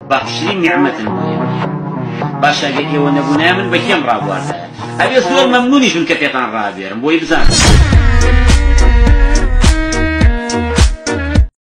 باشترين نعمة المهم باشا قال ونبونا من بكيم رابواردا أبي صور ممنوني شون كتيتان رابير بوي بزان